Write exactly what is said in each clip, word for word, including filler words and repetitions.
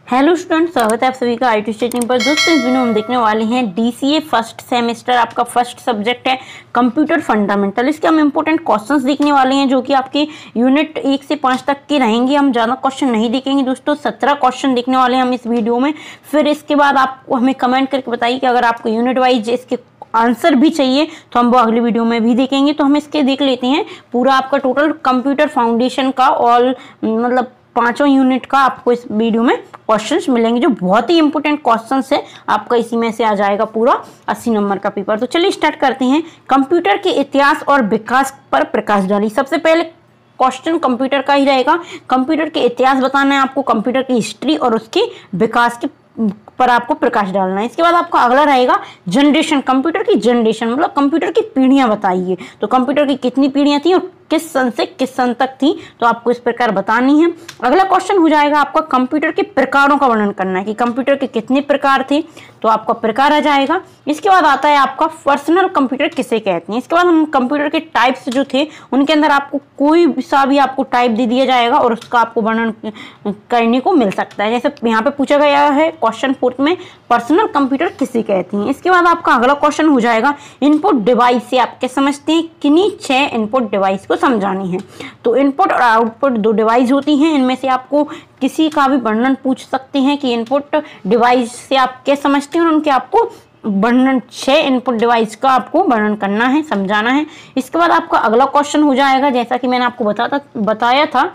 Hello student, स्वागत है आप सभी का आई टी स्टेटिंग पर। दोस्तों इस वीडियो में हम देखने वाले हैं डीसीए फर्स्ट सेमेस्टर, आपका फर्स्ट सब्जेक्ट है कंप्यूटर फंडामेंटल। इसके हम इंपॉर्टेंट क्वेश्चंस देखने वाले हैं जो कि आपके यूनिट एक से पाँच तक के रहेंगे। हम ज़्यादा क्वेश्चन नहीं देखेंगे दोस्तों, सत्रह क्वेश्चन देखने वाले हैं हम इस वीडियो में। फिर इसके बाद आपको हमें कमेंट करके बताइए कि अगर आपको यूनिट वाइज इसके आंसर भी चाहिए तो हम वो अगली वीडियो में भी देखेंगे। तो हम इसके देख लेते हैं पूरा आपका टोटल कंप्यूटर फाउंडेशन का ऑल मतलब पांचों यूनिट का आपको इस वीडियो में क्वेश्चंस मिलेंगे जो बहुत ही इंपॉर्टेंट क्वेश्चंस है। आपका इसी में से आ जाएगा पूरा अस्सी नंबर का पेपर। तो चलिए स्टार्ट करते हैं। कंप्यूटर के इतिहास और विकास पर प्रकाश डाली। सबसे पहले क्वेश्चन कंप्यूटर का ही रहेगा। कंप्यूटर के इतिहास बताना है आपको, कंप्यूटर की हिस्ट्री और उसके विकास के पर आपको प्रकाश डालना है। इसके बाद आपका अगला रहेगा जनरेशन, कंप्यूटर की जनरेशन मतलब कंप्यूटर की पीढ़ियां बताइए। तो कंप्यूटर की कितनी पीढ़ियां थी और किस सन से किस सन तक थी, तो आपको इस प्रकार बतानी है। अगला क्वेश्चन हो जाएगा आपका कंप्यूटर के प्रकारों का वर्णन करना है कि कंप्यूटर के कितने प्रकार थे, तो आपका प्रकार आ जाएगा। इसके बाद आता है आपका पर्सनल कंप्यूटर किसे कहते हैं। इसके बाद हम कंप्यूटर के टाइप्स जो थे उनके अंदर आपको कोई सा भी आपको टाइप दे दिया जाएगा और उसका आपको वर्णन करने को मिल सकता है। जैसे यहाँ पे पूछा गया है क्वेश्चन फोर्थ में, पर्सनल कंप्यूटर किसे कहते हैं। इसके बाद आपका अगला क्वेश्चन हो जाएगा इनपुट डिवाइस से आप क्या समझते हैं। किन्हीं छह इनपुट डिवाइस को समझानी है। तो इनपुट और आउटपुट दो डिवाइस होती हैं, इनमें से आपको किसी का भी वर्णन पूछ सकते हैं कि इनपुट डिवाइस से आप क्या समझते हैं और उनके आपको वर्णन छह इनपुट डिवाइस का आपको वर्णन करना है, समझाना है। इसके बाद आपका अगला क्वेश्चन हो जाएगा जैसा कि मैंने आपको बताता बताया था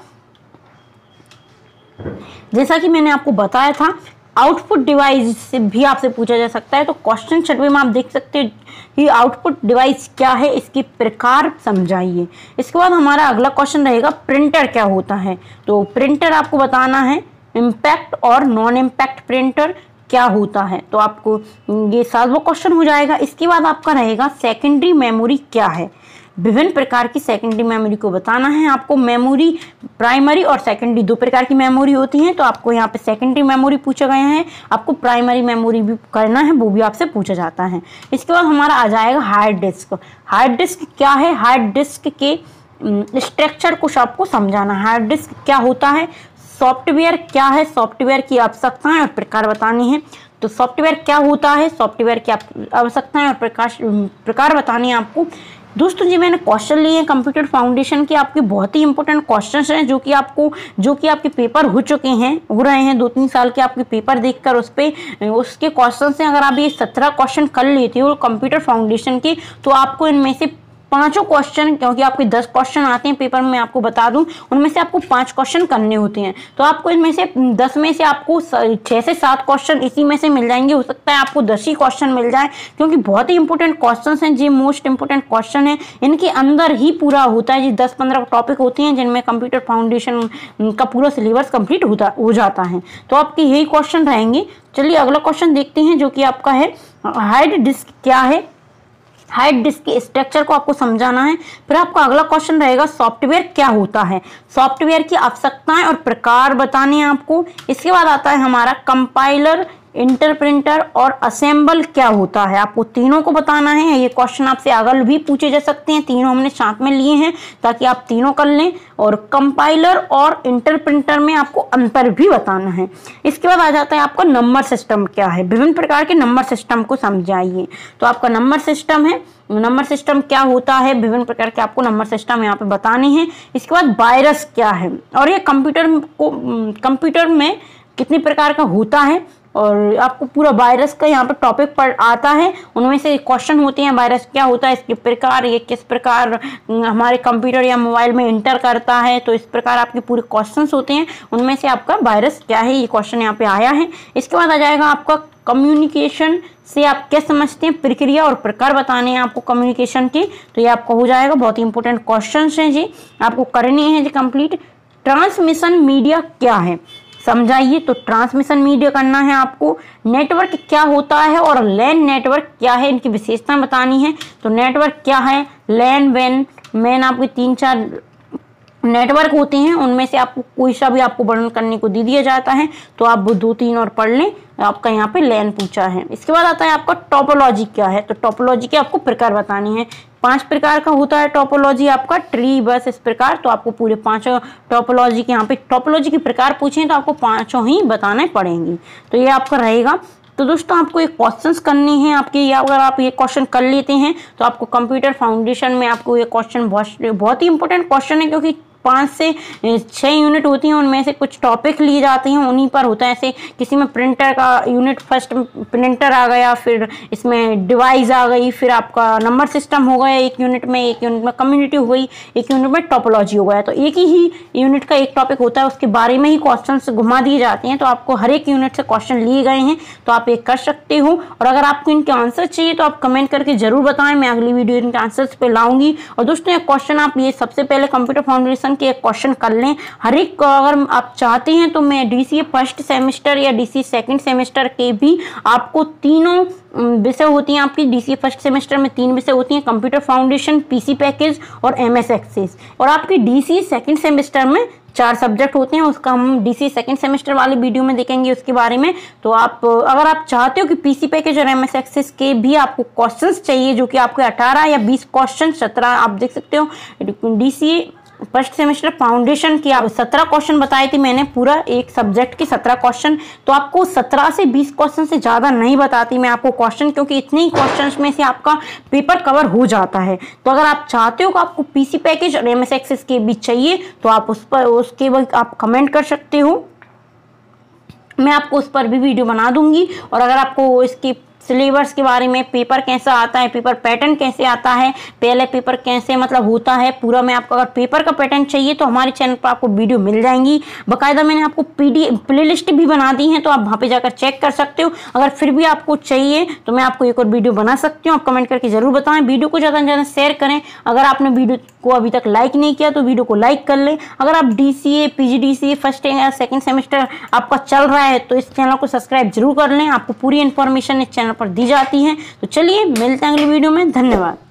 जैसा कि मैंने आपको बताया था आउटपुट डिवाइस से भी आपसे पूछा जा सकता है। तो क्वेश्चन छठवें में आप देख सकते हैं कि आउटपुट डिवाइस क्या है, इसके प्रकार समझाइए। इसके बाद हमारा अगला क्वेश्चन रहेगा प्रिंटर क्या होता है। तो प्रिंटर आपको बताना है इम्पैक्ट और नॉन इम्पैक्ट प्रिंटर क्या होता है, तो आपको ये सातवां क्वेश्चन हो जाएगा। इसके बाद आपका रहेगा सेकेंडरी मेमोरी क्या है। विभिन्न प्रकार की सेकेंडरी मेमोरी को बताना है आपको। मेमोरी प्राइमरी और सेकेंडरी दो प्रकार की मेमोरी होती हैं, तो आपको यहाँ पे सेकेंडरी मेमोरी पूछा गया है। आपको प्राइमरी मेमोरी भी करना है, वो भी आपसे पूछा जाता है। इसके बाद हमारा आ जाएगा हार्ड डिस्क। हार्ड डिस्क क्या है, हार्ड डिस्क के स्ट्रक्चर कुछ आपको समझाना है। हार्ड डिस्क क्या होता है, सॉफ्टवेयर क्या है, सॉफ्टवेयर की आवश्यकताएं और प्रकार बतानी है। तो सॉफ्टवेयर क्या होता है, सॉफ्टवेयर की आवश्यकताएं और प्रकाश प्रकार बतानी है आपको। दोस्तों जी मैंने क्वेश्चन लिए हैं कंप्यूटर फाउंडेशन के, आपके बहुत ही इंपॉर्टेंट क्वेश्चंस हैं जो कि आपको जो कि आपके पेपर हो चुके हैं हो रहे हैं दो तीन साल के आपके पेपर देखकर उस पर उसके क्वेश्चन हैं। अगर आप ये सत्रह क्वेश्चन कर लेते हो कंप्यूटर फाउंडेशन के, तो आपको इनमें से पांचों क्वेश्चन, क्योंकि आपके दस क्वेश्चन आते हैं पेपर में, आपको बता दूं उनमें से आपको पांच क्वेश्चन करने होते हैं। तो आपको इनमें से दस में से आपको छह से सात क्वेश्चन इसी में से मिल जाएंगे। हो सकता है आपको दस ही क्वेश्चन मिल जाए, क्योंकि बहुत ही इंपॉर्टेंट क्वेश्चन हैं। ये मोस्ट इंपॉर्टेंट क्वेश्चन है, इनके अंदर ही पूरा होता है। ये दस पंद्रह टॉपिक होते हैं जिनमें कंप्यूटर फाउंडेशन का पूरा सिलेबस कंप्लीट होता हो जाता है। तो आपके यही क्वेश्चन रहेंगे। चलिए अगला क्वेश्चन देखते हैं जो कि आपका है हार्ड डिस्क क्या है। हार्ड डिस्क के स्ट्रक्चर को आपको समझाना है। फिर आपका अगला क्वेश्चन रहेगा सॉफ्टवेयर क्या होता है, सॉफ्टवेयर की आवश्यकताएं और प्रकार बताने हैं आपको। इसके बाद आता है हमारा कंपाइलर, इंटरप्रिंटर और असेंबल क्या होता है, आपको तीनों को बताना है। ये क्वेश्चन आपसे अगल भी पूछे जा सकते हैं, तीनों हमने साथ में लिए हैं ताकि आप तीनों कर लें। और कंपाइलर और इंटरप्रिंटर में आपको अंतर भी बताना है। इसके बाद आ जाता है आपका नंबर सिस्टम क्या है। विभिन्न प्रकार के नंबर सिस्टम को समझाइए। तो आपका नंबर सिस्टम है, नंबर सिस्टम क्या होता है, विभिन्न प्रकार के आपको नंबर सिस्टम यहाँ पे बताने हैं। इसके बाद वायरस क्या है और ये कंप्यूटर को कंप्यूटर में कितने प्रकार का होता है, और आपको पूरा वायरस का यहाँ पर टॉपिक पर आता है। उनमें से क्वेश्चन होते हैं वायरस क्या होता है, इसके प्रकार, ये किस प्रकार हमारे कंप्यूटर या मोबाइल में इंटर करता है। तो इस प्रकार आपके पूरे क्वेश्चंस होते हैं, उनमें से आपका वायरस क्या है ये क्वेश्चन यहाँ पे आया है। इसके बाद आ जाएगा आपका कम्युनिकेशन से आप क्या समझते हैं, प्रक्रिया और प्रकार बताने हैं आपको कम्युनिकेशन के। तो ये आपका हो जाएगा, बहुत ही इंपॉर्टेंट क्वेश्चन हैं जी, आपको करने हैं जी कंप्लीट। ट्रांसमिशन मीडिया क्या है समझाइए। तो ट्रांसमिशन मीडिया करना है आपको। नेटवर्क क्या होता है और लैन नेटवर्क क्या है, इनकी विशेषताएं बतानी है। तो नेटवर्क क्या है, लैन वैन मैन आपके तीन चार नेटवर्क होते हैं, उनमें से आपको कोई सा भी आपको वर्णन करने को दे दिया जाता है, तो आप वो दो तीन और पढ़ लें। आपका यहाँ पे लैन पूछा है। इसके बाद आता है आपका टोपोलॉजी क्या है। तो टोपोलॉजी के आपको प्रकार बतानी है। पांच प्रकार का होता है टोपोलॉजी आपका ट्री बस इस प्रकार। तो आपको पूरे पांचों टोपोलॉजी के यहाँ पे टोपोलॉजी के प्रकार पूछे तो आपको पांचों ही बताने पड़ेंगे। तो ये आपका रहेगा। तो दोस्तों आपको ये क्वेश्चंस करने हैं आपके, या अगर आप ये क्वेश्चन कर लेते हैं तो आपको कंप्यूटर फाउंडेशन में आपको ये क्वेश्चन बहुत बहुत ही इंपॉर्टेंट क्वेश्चन है, क्योंकि पाँच से छः यूनिट होती हैं, उनमें से कुछ टॉपिक लिए जाते हैं, उन्हीं पर होता है। ऐसे किसी में प्रिंटर का यूनिट, फर्स्ट प्रिंटर आ गया, फिर इसमें डिवाइस आ गई, फिर आपका नंबर सिस्टम हो गया एक यूनिट में, एक यूनिट में कम्युनिटी हो गई, एक यूनिट में टोपोलॉजी हो गया। तो एक ही यूनिट का एक टॉपिक होता है, उसके बारे में ही क्वेश्चन घुमा दिए जाते हैं। तो आपको हर एक यूनिट से क्वेश्चन लिए गए हैं, तो आप ये कर सकते हो। और अगर आपको इनके आंसर चाहिए तो आप कमेंट करके जरूर बताएं, मैं अगली वीडियो इनके आंसर्स पे लाऊंगी। और दोस्तों ये क्वेश्चन आप ये सबसे पहले कंप्यूटर फाउंडेशन के एक क्वेश्चन कर लें हर एक को, अगर आप चाहते हैं तो मैं डीसीए फर्स्ट सेमेस्टर या डीसीए सेकंड सेमेस्टर के भी आपको तीनों विषय होती हैं आपकी। डीसीए फर्स्ट सेमेस्टर में तीन विषय होती हैं, कंप्यूटर फाउंडेशन, पीसी पैकेज और एमएस एक्सेस। और आपकी डीसीए सेकंड सेमेस्टर में चार सब्जेक्ट होते हैं, उसका हम डीसी सेकंड सेमेस्टर वाली वीडियो में देखेंगे उसके बारे में। तो आप अगर आप चाहते हो कि पीसी पैकेज और एमएस एक्सेस के भी आपको क्वेश्चंस चाहिए, जो कि आपके अठारह या बीस क्वेश्चन, सत्रह आप देख सकते हो डीसीए फर्स्ट सेमेस्टर फाउंडेशन की आप सत्रह क्वेश्चन बताए थे मैंने, पूरा एक सब्जेक्ट के सत्रह क्वेश्चन। तो आपको सत्रह से बीस क्वेश्चन से ज़्यादा नहीं बताती मैं आपको क्वेश्चन, क्योंकि इतने ही क्वेश्चंस में से आपका पेपर कवर हो जाता है। तो अगर आप चाहते हो कि आपको पीसी पैकेज और एमएस एक्सेस के भी चाहिए तो आप उस पर उसके वक्त आप कमेंट कर सकते हो, मैं आपको उस पर भी वीडियो बना दूंगी। और अगर आपको इसकी सिलेबस के बारे में, पेपर कैसा आता है, पेपर पैटर्न कैसे आता है, पहले पेपर कैसे मतलब होता है पूरा, मैं आपको अगर पेपर का पैटर्न चाहिए तो हमारे चैनल पर आपको वीडियो मिल जाएंगी। बाकायदा मैंने आपको पीडी प्लेलिस्ट भी बना दी है, तो आप वहाँ पे जाकर चेक कर सकते हो। अगर फिर भी आपको चाहिए तो मैं आपको एक और वीडियो बना सकती हूँ, आप कमेंट करके जरूर बताएं। वीडियो को ज़्यादा से ज़्यादा शेयर करें। अगर आपने वीडियो को अभी तक लाइक नहीं किया तो वीडियो को लाइक कर लें। अगर आप डीसीए, पीजीडीसीए फर्स्ट या सेकेंड सेमेस्टर आपका चल रहा है तो इस चैनल को सब्सक्राइब जरूर कर लें, आपको पूरी इन्फॉर्मेशन इस चैनल पर दी जाती है। तो चलिए मिलते हैं अगली वीडियो में, धन्यवाद।